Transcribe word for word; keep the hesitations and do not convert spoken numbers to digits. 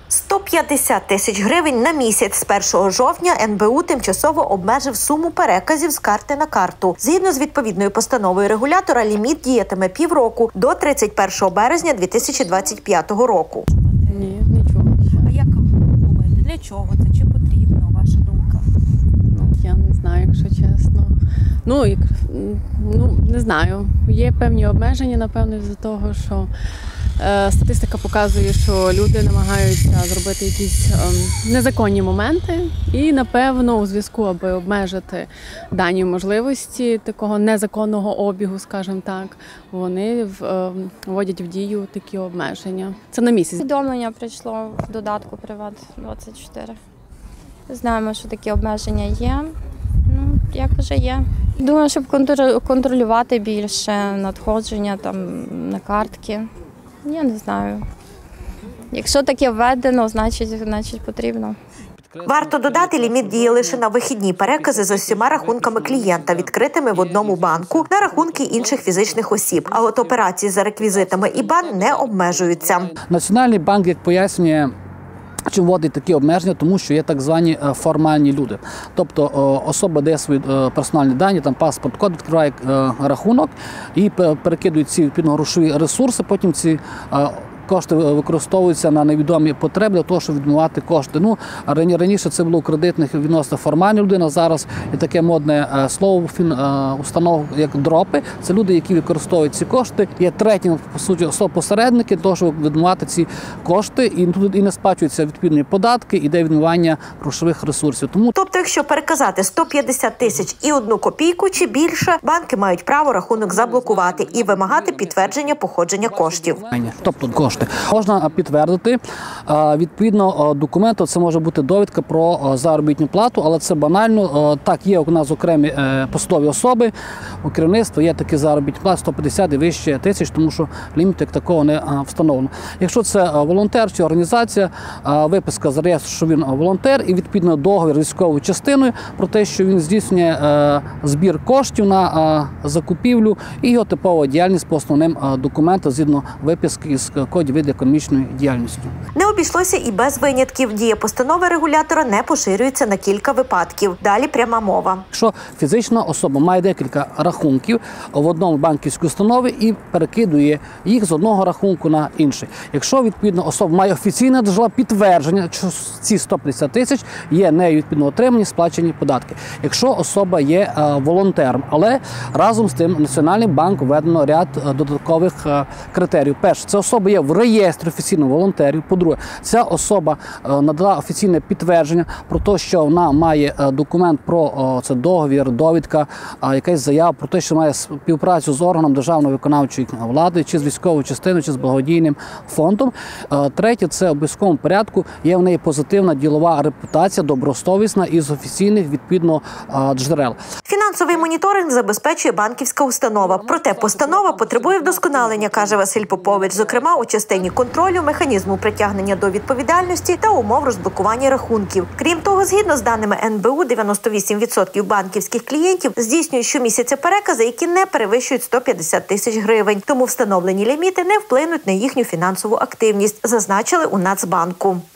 сто п'ятдесят тисяч гривень на місяць. З першого жовтня ен бе у тимчасово обмежив суму переказів з карти на карту. Згідно з відповідною постановою регулятора, ліміт діятиме півроку до тридцять першого березня дві тисячі двадцять п'ятого року. Ні, нічого. А як ви думаєте, для чого це? Чи потрібно, ваша думка? Ну, я не знаю, якщо чесно. Ну, як, ну, не знаю. Є певні обмеження, напевно, з-за того, що е, статистика показує, що люди намагаються зробити якісь е, незаконні моменти. І, напевно, у зв'язку, аби обмежити дані можливості такого незаконного обігу, скажімо так, вони в, е, вводять в дію такі обмеження. Це на місяць. Повідомлення прийшло в додатку Приват двадцять чотири. Знаємо, що такі обмеження є. Ну, як вже є. Думаю, щоб контролювати більше надходження там на картки. Я не знаю. Якщо таке введено, значить, значить потрібно. Варто додати, ліміт діє лише на вихідні перекази з усіма рахунками клієнта, відкритими в одному банку, на рахунки інших фізичних осіб. А от операції за реквізитами і бан не обмежуються. Національний банк, як пояснює, чи вводить такі обмеження, тому що є так звані формальні люди. Тобто особа дає свої персональні дані, там паспорт, код, відкриває рахунок і перекидує ці відповідно грошові ресурси, потім ці кошти використовуються на невідомі потреби для того, щоб відмивати кошти. Ну, раніше це було у кредитних відносно формальні людина, зараз є таке модне слово установ, як дропи. Це люди, які використовують ці кошти. Є третім, по суті, посередники, для того, щоб відмивати ці кошти, і тут і не сплачуються відповідні податки, іде відмивання грошових ресурсів. Тому... Тобто, якщо переказати сто п'ятдесят тисяч і одну копійку чи більше, банки мають право рахунок заблокувати і вимагати підтвердження походження коштів. Тобто кошти. Можна підтвердити, відповідно, документу, це може бути довідка про заробітну плату, але це банально. Так, є у нас окремі посадові особи, у керівництва є такі заробітні плати сто п'ятдесят і вище тисяч, тому що ліміт як такого не встановлено. Якщо це волонтер чи організація, виписка з реєстру, що він волонтер, і відповідно договір з військовою частиною про те, що він здійснює збір коштів на закупівлю і його типова діяльність по основним документам згідно виписки із кодів від економічної діяльності. Не обійшлося і без винятків. Дія постанови регулятора не поширюється на кілька випадків. Далі пряма мова. Якщо фізична особа має декілька рахунків в одному банківській установі і перекидує їх з одного рахунку на інший. Якщо, відповідно, особа має офіційне джерело підтвердження, що ці сто п'ятдесят тисяч є нею, відповідно, отримані, сплачені податки. Якщо особа є е, волонтером, але разом з тим Національний банк введено ряд е, додаткових е, критеріїв. Перше, це особа є в реєстрі офіційно волонтерів. По-друге, ця особа е, надала офіційне підтвердження про те, що вона має е, документ про е, це договір, довідка, е, якась заява про те, що має співпрацю з органом державної виконавчої влади, чи з військовою частиною, чи з благодійним фондом. Е, третє, це в обов'язковому порядку є в неї позитивна ділова репутація, добросовісна із офіційних, відповідно, е, джерел. Фінансовий моніторинг забезпечує банківська установа. Проте постанова потребує вдосконалення, каже Василь Попович, зокрема у частині контролю, механізму притягнення до відповідальності та умов розблокування рахунків. Крім того, згідно з даними ен бе у, дев'яносто вісім відсотків банківських клієнтів здійснюють щомісяця перекази, які не перевищують сто п'ятдесят тисяч гривень. Тому встановлені ліміти не вплинуть на їхню фінансову активність, зазначили у Нацбанку.